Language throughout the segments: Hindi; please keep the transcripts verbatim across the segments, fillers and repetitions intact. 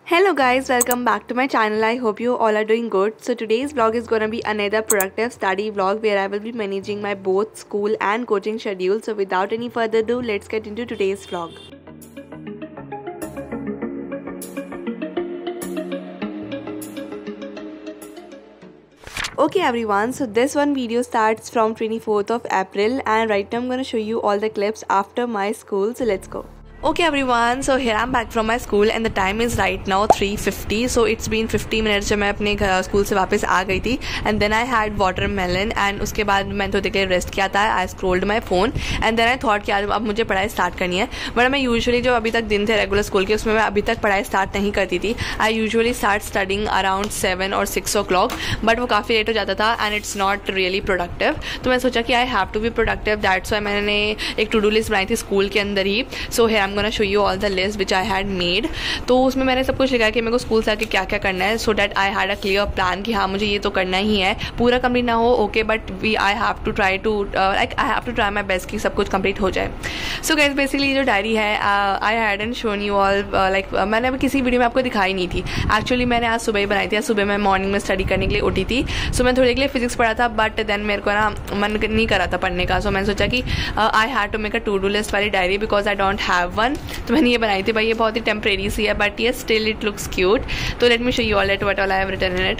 Hello guys, welcome back to my channel. I hope you all are doing good. So today's vlog is gonna be another productive study vlog where I will be managing my both school and coaching schedule. So without any further ado, let's get into today's vlog. Okay everyone, so this one video starts from twenty-fourth of April and right now I'm gonna show you all the clips after my school. So let's go. Okay everyone, so here I'm back from my school and the time is right now three fifty. So it's been fifty minutes जब मैं अपने घर स्कूल से वापस आ गई थी and then I had watermelon and उसके बाद मैंने थोड़ी देर रेस्ट किया था. I scrolled my phone and then I thought कि अब मुझे पढ़ाई स्टार्ट करनी है. बट मैं यूजुअली जो अभी तक दिन थे रेगुलर स्कूल के उसमें मैं अभी तक पढ़ाई स्टार्ट नहीं करती थी. I usually start studying around seven और सिक्स ओ क्लॉक बट वो काफ़ी लेट हो जाता था and it's not really productive. तो मैं सोचा कि I have to be productive. That's why मैंने एक टू डू लिस्ट बनाई थी स्कूल के अंदर ही. So here I am gonna show you all the list which I had made. तो उसमें मैंने सब कुछ लिखा कि मेरे को स्कूल से आके क्या क्या करना है so that I had a clear plan कि हाँ मुझे ये तो करना ही है. पूरा कंप्लीट ना हो okay but we I have to try to like I have to try my best कि सब कुछ कंप्लीट हो जाए. सो गाइस बेसिकली जो डायरी है I had and shown you all like मैंने अभी किसी वीडियो में आपको दिखाई नहीं थी. एक्चुअली मैंने आज सुबह ही बनाई थी. आज सुबह मैं मॉर्निंग में स्टडी करने के लिए उठी थी. सो so, मैं थोड़ी के लिए फिजिक्स पढ़ा था बट देन मेरे को ना मन नहीं करा था पढ़ने का. सो so, मैंने सोचा कि I had to make a to do list वाली diary because I don't have one. तो मैंने ये बनाई थी. भाई ये बहुत ही टेम्परेरी सी है बट ये स्टिल इट लुक्स क्यूट. तो let me show you all it what all I have written in it.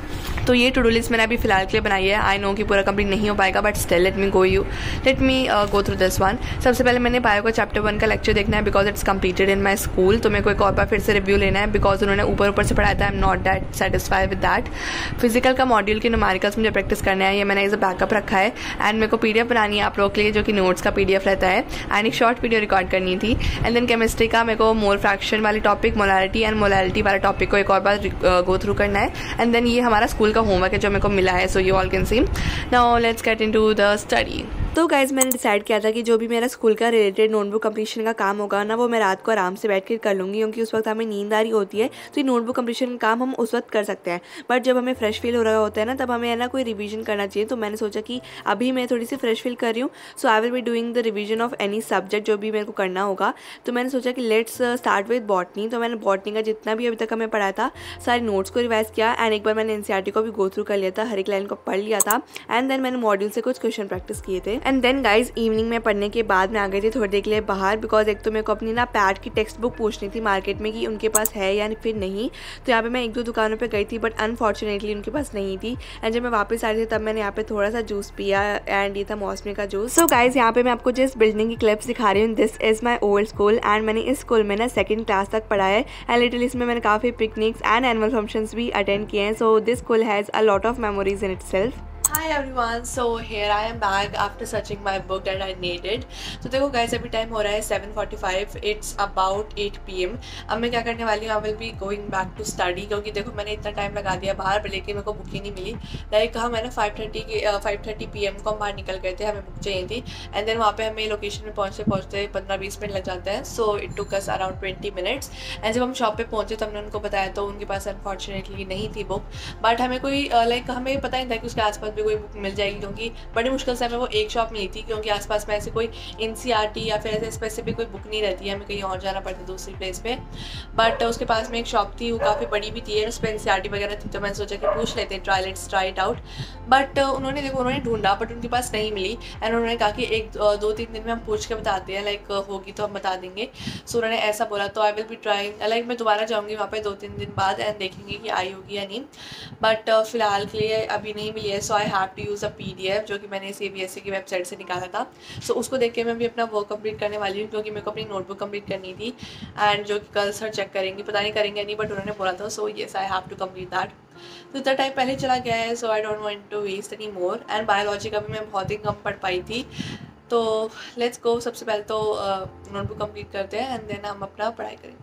तो ये टू डू लिस्ट मैंने अभी फिलहाल के लिए बनाई है. आई नो कि पूरा कंप्लीट नहीं हो पाएगा but still let me go you let me go through this one. सबसे पहले मैंने बायो का चैप्टर वन का लेक्चर देखना है because it's completed in my school. तो मेरे को एक और बार फिर से रिव्यू लेना है बिकॉज उन्होंने ऊपर ऊपर से पढ़ाया था. I am not that satisfied with that. Physical का मॉड्यूल के न्यूमेरिकल्स मुझे प्रैक्टिस करना है. ये मैंने एज अ बैकअप रखा है एंड मेरे को पीडीएफ बनानी है आप लोगों के लिए जो कि नोट्स का पीडीएफ रहता है एंड एक शॉर्ट वीडियो रिकॉर्ड करनी थी. एंड देन केमिस्ट्री का मेरे को मोल फ्रैक्शन वाली टॉपिक मोलारिटी एंड मोलारिटी वाला टॉपिक को एक और बार गो थ्रू करना है. एंड देन ये हमारा स्कूल का होमवर्क है जो मेरे को मिला है. So you all can see. Now let's get into the study. तो गाइज मैंने डिसाइड किया था कि जो भी मेरा स्कूल का रिलेटेड नोटबुक कंप्लीशन का काम होगा ना वो मैं रात को आराम से बैठ कर कर लूँगी क्योंकि उस वक्त हमें नींद आ रही होती है. तो ये नोटबुक कंप्लीशन का काम हम उस वक्त कर सकते हैं बट जब हमें फ्रेश फील हो रहा होता है ना तब हमें है ना कोई रिवीजन करना चाहिए. तो मैंने सोचा कि अभी मैं थोड़ी सी फ्रेश फील कर रही हूँ so I will be doing the revision of any subject जो भी मेरे को करना होगा. तो मैंने सोचा कि लेट्स स्टार्ट विद बॉटनी. तो मैंने बॉटनी का जितना भी अभी तक हमें पढ़ा था सारे नोट्स को रिवाइज किया एंड एक बार मैंने एनसीईआरटी को भी गो थ्रू कर लिया था. हर एक लाइन को पढ़ लिया था एंड देन मैंने मॉड्यूल से कुछ क्वेश्चन प्रैक्टिस किए थे. एंड देन गाइज इवनिंग में पढ़ने के बाद मैं आ गई थी थोड़ी देर के लिए बाहर बिकॉज एक तो मेरे को अपनी ना पैड की टेक्स्ट बुक पूछनी थी मार्केट में कि उनके पास है या फिर नहीं. तो यहाँ पे मैं एक दो दुकानों पे गई थी बट अनफॉर्चुनेटली उनके पास नहीं थी. एंड जब मैं वापस आ रही थी तब मैंने यहाँ पे थोड़ा सा जूस पिया एंड ये था मौसमी का जूस. सो गाइज यहाँ पे मैं आपको जिस बिल्डिंग की क्लिप्स दिखा रही हूँ this is my old school and मैंने इस स्कूल में ना सेकंड क्लास तक पढ़ा है एंड लिटरली इसमें मैंने काफ़ी पिकनिक्स एंड एनुअल फंक्शंस भी अटेंड किए हैं. So this school has a lot of memories in itself. Hi everyone, so here I am back after searching my book that I needed. तो देखो guys अभी टाइम हो रहा है seven forty five. It's about eight P M. अब मैं क्या करने वाली हूँ I will be going back to study क्योंकि देखो मैंने इतना टाइम लगा दिया बाहर पर लेकिन मेरे को बुक ही नहीं मिली. लाइक कहा मैंने फाइव थर्टी के फाइव थर्टी पी एम को हम बाहर निकल गए थे. हमें बुक चाहिए थी एंड देन वहाँ पे हमें लोकेशन में पहुँचते पहुँचते पंद्रह बीस मिनट लग जाते हैं. So it took us around twenty minutes. And जब हम शॉप पे पहुँचे तो हमने उनको बताया तो उनके पास अनफॉर्चुनेटली नहीं थी बुक. बट हमें कोई लाइक हमें पता नहीं था कि उसके आसपास भी कोई बुक मिल जाएगी क्योंकि बड़ी मुश्किल से हमें वो एक शॉप मिली थी क्योंकि आसपास में ऐसे कोई एनसीईआरटी या फिर ऐसे स्पेसिफिक कोई बुक नहीं रहती है. हमें कहीं और जाना पड़ता दूसरी प्लेस पे. बट उसके पास में एक शॉप थी वो काफ़ी बड़ी भी थी उस पर एनसीईआरटी वगैरह थी. तो मैंने सोचा कि पूछ लेते हैं try let's try it out. But उन्होंने देखो उन्होंने ढूंढा बट उनके पास नहीं मिली एंड उन्होंने कहा कि एक दो तीन दिन में हम पूछ के बताते हैं लाइक होगी तो हम बता देंगे. सो उन्होंने ऐसा बोला. तो I will be trying like मैं दोबारा जाऊँगी वहाँ पे दो तीन दिन बाद एंड देखेंगे कि आई होगी या नहीं. बट फिलहाल के लिए अभी नहीं मिली है. So I have to use a P D F जो कि मैंने सीबीएसई की वेबसाइट से निकाला था. सो so, उसको देख के मैं भी अपना वर्क कंप्लीट करने वाली हूँ क्योंकि मेरे को अपनी नोटबुक कंप्लीट करनी थी एंड जो कि कल सर चेक करेंगे. पता नहीं करेंगे नहीं बट उन्होंने बोला था. So yes I have to complete that. तो इतना टाइम पहले चला गया है so I don't want to waste any more. And biology का भी मैं बहुत ही कम पढ़ पाई थी. तो लेट्स गो. सबसे पहले तो नोटबुक कंप्लीट करते हैं एंड देन हम अपना पढ़ाई करेंगे.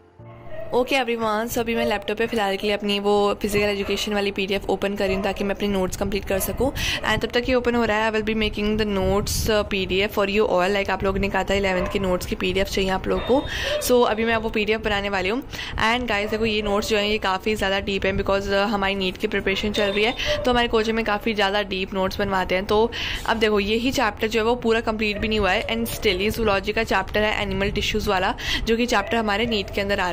ओके एवरीवन, सो अभी मैं लैपटॉप पे फिलहाल के लिए अपनी वो फिजिकल एजुकेशन वाली पीडीएफ ओपन कर रही हूँ ताकि मैं अपनी नोट्स कंप्लीट कर सकूँ. एंड तब तक ये ओपन हो रहा है I will be making the notes PDF for you all. Like आप लोगों ने कहा था इलेवंथ के नोट्स की पीडीएफ चाहिए आप लोगों को. सो so, अभी मैं वो पीडीएफ बनाने वाली हूँ. एंड गाइस देखो ये नोट्स जो है ये काफ़ी ज़्यादा डीप है बिकॉज हमारी नीट की प्रिपरेशन चल रही है तो हमारे कोचिंग में काफ़ी ज़्यादा डीप नोट्स बनवाते हैं. तो अब देखो यही चैप्टर जो है वो पूरा कंप्लीट भी नहीं हुआ है एंड स्टिल ये जूलॉजी का चैप्टर है एनिमल टिश्यूज़ वाला जो कि चैप्टर हमारे नीट के अंदर आ रहा है.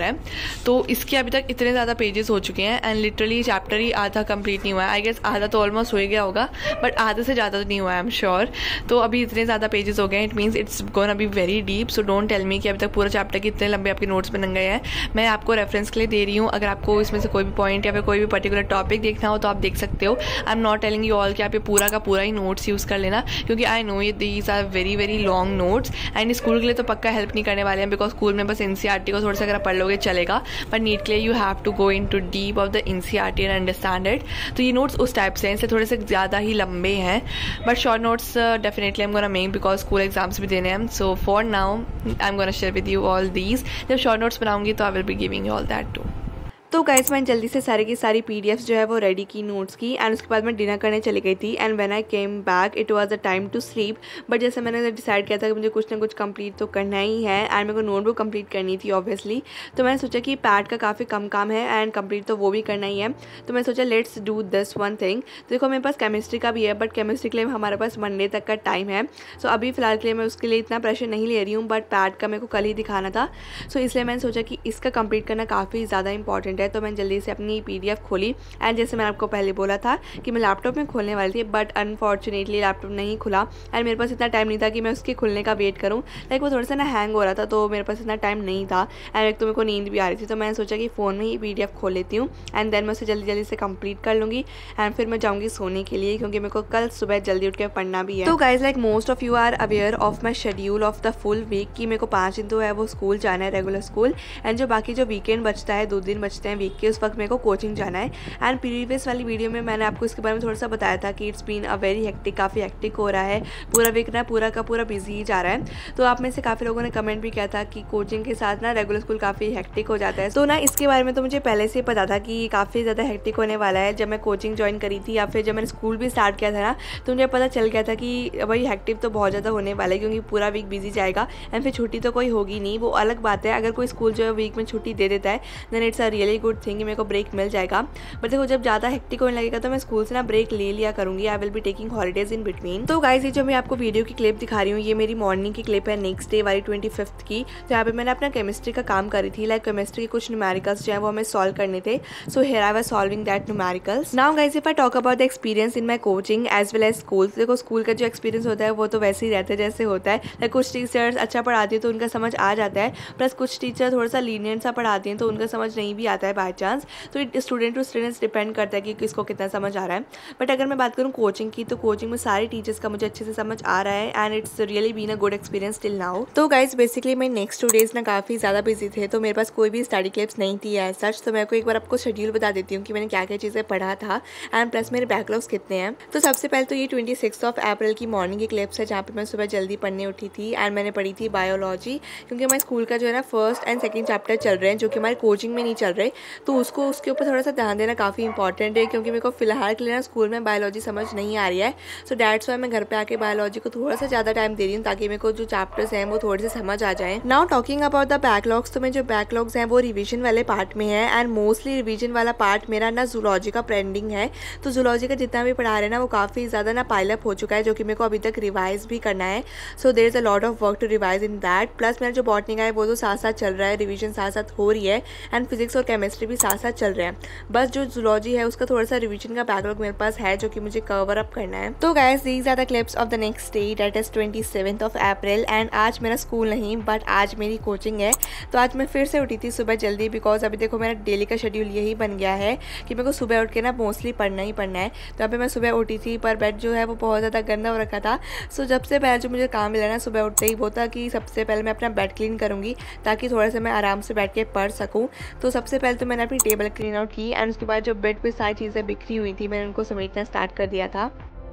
तो इसके अभी तक इतने ज़्यादा पेजेस हो चुके हैं एंड लिटरली चैप्टर ही आधा कंप्लीट नहीं हुआ है। आई गेस आधा तो ऑलमोस्ट हो ही गया होगा, बट आधे से ज़्यादा तो नहीं हुआ है, आई एम श्योर। तो अभी इतने ज़्यादा पेजेस हो गए, it means it's gonna be very deep. So don't tell me कि अभी तक पूरा चैप्टर के इतने लंबे आपके नोट्स बन गए हैं। मैं आपको रेफरेंस के लिए दे रही हूँ, अगर आपको इसमें से कोई भी पॉइंट या फिर कोई भी पर्टिकुलर टॉपिक देखना हो तो आप देख सकते हो। I am not telling you all कि आप ये पूरा का पूरा ही नोट्स यूज़ कर लेना, क्योंकि आई नो ये these are very very long notes and school के लिए तो पक्का हेल्प नहीं करने वाले हैं, बिकॉज स्कूल में बस एनसीईआरटी को थोड़ा सा अगर पढ़ लोगे चलेगा, बट नीट के लिए you have to go in to deep of the NCERT and understand it. तो ये नोट्स उस टाइप से हैं, इससे थोड़े से ज़्यादा ही लंबे हैं, but short notes definitely I am gonna make because school exams भी देने हैं। So for now I am gonna share with you all these. जब शॉर्ट नोट्स बनाऊंगी तो I will be giving you all that too. तो गाइस मैंने जल्दी से सारी की सारी पीडीएफ्स जो है वो रेडी की नोट्स की एंड उसके बाद मैं डिनर करने चली गई थी and when I came back it was the time to sleep. But जैसे मैंने डिसाइड किया था कि मुझे कुछ ना कुछ कंप्लीट तो करना ही है एंड मेरे को नोटबुक कंप्लीट करनी थी ऑब्वियसली। तो मैंने सोचा कि पैड का काफ़ी कम काम है एंड कंप्लीट तो वो भी करना ही है, तो मैं सोचा let's do this one thing. तो देखो मेरे पास केमिस्ट्री का भी है, बट केमिस्ट्री के लिए हमारे पास मंडे तक का टाइम है। सो अभी फिलहाल के लिए मैं उसके लिए इतना प्रेशर नहीं ले रही हूँ, बट पैड का मेरे को कल ही दिखाना था। सो इसलिए मैंने सोचा कि इसका कंप्लीट करना काफ़ी ज़्यादा इंपॉर्टेंट है। तो मैंने जल्दी से अपनी पीडीएफ खोली एंड जैसे मैंने आपको पहले बोला था कि मैं लैपटॉप में खोलने वाली थी, बट अनफॉर्चुनेटली लैपटॉप नहीं खुला एंड मेरे पास इतना टाइम नहीं था कि मैं उसके खुलने का वेट करूं। लाइक वो थोड़ा सा ना हैंग हो रहा था, तो मेरे पास इतना टाइम नहीं था एंड एक तो मेरे को नींद भी आ रही थी। तो मैंने सोचा कि फ़ोन में ही पीडीएफ खोल लेती हूँ एंड देन मैं उसे जल्दी जल्दी से कंप्लीट कर लूँगी एंड फिर मैं जाऊँगी सोने के लिए, क्योंकि मेरे को कल सुबह जल्दी उठ के पढ़ना भी है। तो guys like most of you are aware of my schedule of the full week कि मेरे को पाँच दिन तो है वो स्कूल जाना है, रेगुलर स्कूल, एंड जो बाकी जो वीकेंड बचता है, दो दिन बचते हैं वीक के, उस वक्त मेरे को कोचिंग जाना है। एंड प्रीवियस वाली वीडियो में मैंने आपको इसके बारे में थोड़ा सा बताया था कि it's been a very hectic, काफ़ी हेक्टिक हो रहा है, पूरा वीक ना पूरा का पूरा बिजी ही जा रहा है। तो आप में से काफ़ी लोगों ने कमेंट भी किया था कि कोचिंग के साथ ना रेगुलर स्कूल काफ़ी हेक्टिक हो जाता है। तो ना इसके बारे में तो मुझे पहले से पता था कि काफ़ी ज़्यादा हेक्टिक होने वाला है। जब मैं कोचिंग ज्वाइन करी थी या फिर जब मैंने स्कूल भी स्टार्ट किया था ना, तो मुझे पता चल गया था कि भाई हेक्टिक तो बहुत ज़्यादा होने वाला है, क्योंकि पूरा वीक बिजी जाएगा एंड फिर छुट्टी तो कोई होगी नहीं। वो अलग बात है, अगर कोई स्कूल जो है वीक में छुट्टी दे देता है then it's a really good thing, मेरे को ब्रेक मिल जाएगा। बट देखो जब ज़्यादा हेक्टिक होने लगेगा तो मैं स्कूल से ना ब्रेक ले लिया करूँगी, I will be taking holidays in between. तो गाइस ये जो मैं आपको वीडियो की क्लिप दिखा रही हूँ, ये मेरी मॉर्निंग की क्लिप है नेक्स्ट डे वाली ट्वेंटी फिफ्थ की। तो यहाँ पे मैंने अपना केमिस्ट्री का काम करी थी, लाइक केमिस्ट्री के कुछ न्यूमेरिकल्स जो है वो हमें सॉल्व करने थे। So here I was solving that numericals. Now guys if I talk about the experience in my coaching as well as school, देखो स्कूल का जो एक्सपीरियंस होता है वो तो वैसे ही रहता है जैसे होता है। लाइक कुछ टीचर्स अच्छा पढ़ाती है तो उनका समझ आ जाता है, प्लस कुछ टीचर थोड़ा सा लीनियंट सा पढ़ाती हैं तो उनका समझ नहीं भी आता है बाई चांस। तो स्टूडेंट टू स्टूडेंट्स डिपेंड करता है कि किसको कितना समझ आ रहा है। बट अगर मैं बात करूँ कोचिंग की, तो कोचिंग में सारे टीचर्स का मुझे अच्छे से समझ आ रहा है and it's really been a good experience till now. तो गाइज बेसिकली मैं नेक्स्ट टू डेज ना काफ़ी ज़्यादा बिजी थे, तो मेरे पास कोई भी स्टडी क्लिप्स नहीं थी एज सच। तो मैं को एक बार आपको शेड्यूल बता देती हूँ कि मैंने क्या क्या चीज़ें पढ़ा था एंड प्लस मेरे बैकलॉग्स कितने हैं। तो सबसे पहले तो ये ट्वेंटी सिक्स ऑफ अप्रैल की मॉर्निंग की क्लिप्स है, जहाँ पर मैं सुबह जल्दी पढ़ने उठी थी एंड मैंने पढ़ी थी बायोलॉजी, क्योंकि हमारे स्कूल का जो है ना फर्स्ट एंड सेकेंड चैप्टर चल रहे हैं जो कि हमारे कोचिंग में नहीं चल रहे, तो उसको उसके ऊपर थोड़ा सा ध्यान देना काफ़ी इंपॉर्टेंट है, क्योंकि मेरे को फिलहाल के लिए ना स्कूल में बायोलॉजी समझ नहीं आ रही है। सो डैट्स वाई मैं घर पे आके बायोलॉजी को थोड़ा सा ज़्यादा टाइम दे रही हूँ ताकि मेरे को जो चैप्टर्स हैं वो थोड़े से समझ आ जाएं। Now talking about the backlogs, तो मैं जो बैकलॉग्स हैं वो रिवीजन वाले पार्ट में है एंड मोस्टली रिवीजन वाला पार्ट मेरा ना जूलॉजी का पेंडिंग है। तो जूलॉजी का जितना भी पढ़ा रहे हैं ना वो काफ़ी ज़्यादा ना पाइलअप हो चुका है, जो कि मेरे को अभी तक रिवाइज भी करना है। So there is a lot of work to revise in that. Plus मेरा जो बॉटनी का है वो तो साथ साथ चल रहा है, रिविजन साथ साथ हो रही है एंड फिजिक्स और केमिस्ट्री भी साथ साथ चल रहे हैं। बस जो जूलॉजी है उसका थोड़ा सा रिविजन का बैकलॉग मेरे पास है जो कि मुझे कवर अप करना है। तो guys these are the clips of the next day that is twenty seventh of April and आज मेरा स्कूल नहीं बट आज मेरी कोचिंग है। तो आज मैं फिर से उठी थी सुबह जल्दी, बिकॉज अभी देखो मेरा डेली का शेड्यूल यही बन गया है कि मेरे को सुबह उठ के ना मोस्टली पढ़ना ही पढ़ना है। तो अभी मैं सुबह उठी थी पर बेड जो है वो बहुत ज़्यादा गंदा हो रखा था। सो जब से पहले जो मुझे काम मिला ना सुबह उठते ही वो था कि सबसे पहले मैं अपना बेड क्लीन करूँगी ताकि थोड़ा सा मैं आराम से बैठ के पढ़ सकूँ। तो सबसे पहले तो मैंने अपनी टेबल क्लीन आउट की एंड उसके बाद जो बेड पे सारी चीज़ें बिखरी हुई थी मैंने उनको समेटना स्टार्ट कर दिया था।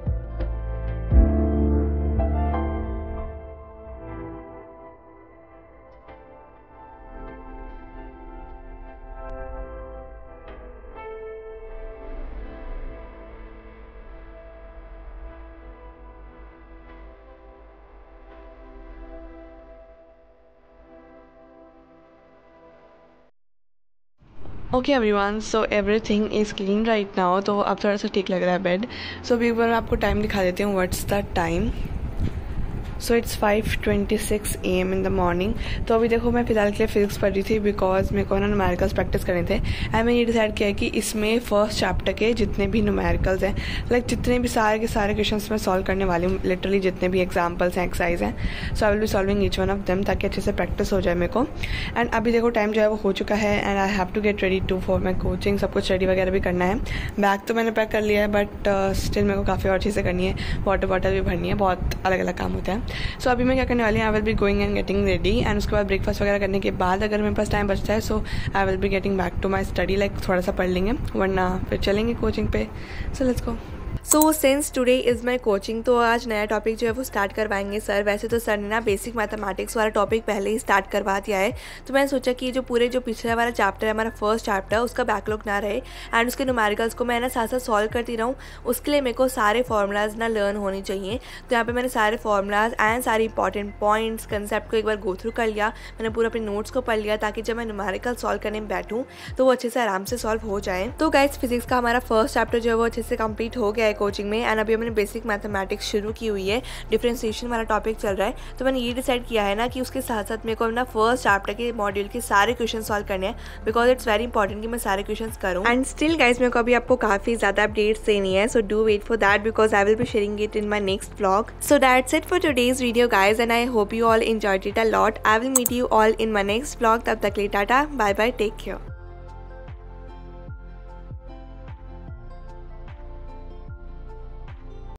Okay everyone, so everything is clean right now. तो अब थोड़ा सा ठीक लग रहा है बेड। सो अभी एक बार मैं आपको टाइम दिखा देती हूँ। What's the time? So it's five twenty six A M in the morning. तो अभी देखो मैं फिलहाल के लिए फिजिक्स पढ़ रही थी बिकॉज मेरे को ना न्यूमेरिकल्स प्रैक्टिस करने थे एंड मैंने ये डिसाइड किया कि इसमें फर्स्ट चैप्टर के जितने भी न्यूमेरिकल्स हैं, लाइक जितने भी सारे के सारे क्वेश्चंस मैं सॉल्व करने वाली हूँ, लिटरली जितने भी एग्जाम्पल्स हैं, एक्सरसाइज हैं, so I will be solving each one of them ताकि अच्छे से प्रैक्टिस हो जाए मेरे को। एंड अभी देखो टाइम जो है वो हो चुका है and I have to get ready to for my coaching. सब कुछ स्टडी वगैरह भी करना है। बैग तो मैंने पैक कर लिया है बट स्टिल uh, मेरे को काफ़ी और चीज़ें करनी है, वाटर बॉटल भी भरनी है, बहुत अलग अलग काम होता है। सो so, अभी मैं क्या करने वाली हूँ, I will be going and getting ready and उसके बाद ब्रेकफास्ट वगैरह करने के बाद अगर मेरे पास टाइम बचता है so I will be getting back to my study, like थोड़ा सा पढ़ लेंगे वरना फिर चलेंगे कोचिंग पे। So let's go. So since today is my coaching, तो आज नया टॉपिक जो है वो स्टार्ट करवाएंगे सर। वैसे तो सर ने ना बेसिक मैथमेटिक्स वाला टॉपिक पहले ही स्टार्ट करवा दिया है, तो मैंने सोचा कि जो पूरे जो पिछले वाला चैप्टर है हमारा फर्स्ट चैप्टर, उसका बैकलॉग ना रहे एंड उसके न्यूमेरिकल्स को मैं ना साथ साथ सॉल्व करती रहूँ। उसके लिए मेरे को सारे फॉर्मूलाज ना लर्न होने चाहिए। तो यहाँ पर मैंने सारे फॉर्मूलाज एंड सारे इंपॉर्टेंट पॉइंट्स कंसेप्ट को एक बार गो थ्रू कर लिया। मैंने पूरा अपने नोट्स को पढ़ लिया ताकि जब मैं न्यूमेरिकल सॉल्व करने में बैठूँ तो वो अच्छे से आराम से सॉल्व हो जाए। तो गाइस फिजिक्स का हमारा फर्स्ट चैप्टर जो है वो अच्छे से कंप्लीट हो गया है कोचिंग में एंड अभी मैंने बेसिक मैथमेटिक्स शुरू की हुई है, डिफरेंशिएशन वाला टॉपिक चल रहा है। तो मैंने ये डिसाइड किया है ना कि उसके साथ साथ मेरे को अपना फर्स्ट चैप्टर के मॉड्यूल के सारे क्वेश्चन सॉल्व करने हैं बिकॉज इट्स वेरी इंपॉर्टेंट कि मैं सारे क्वेश्चन करूँ। एंड स्टिल गाइस मेरे को अभी आपको काफी ज्यादा अपडेट्स देनी है, so do wait for that because I will be sharing it in my next vlog. So that's it for today's video guys and I hope you all enjoyed it a lot. I will meet you all in my next vlog. तब तक के लिए tata, bye bye, take care.